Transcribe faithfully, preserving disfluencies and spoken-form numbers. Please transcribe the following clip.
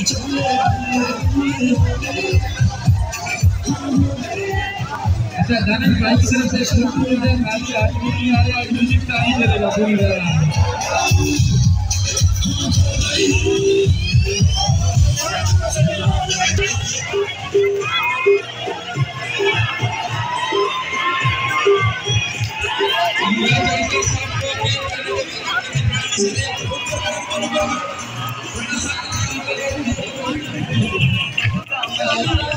अच्छा गाने की बाइक सिर्फ से शुरू कर दे मैच आज नहीं आ रहा म्यूजिक का ही चलेगा पूरी तरह Thank you.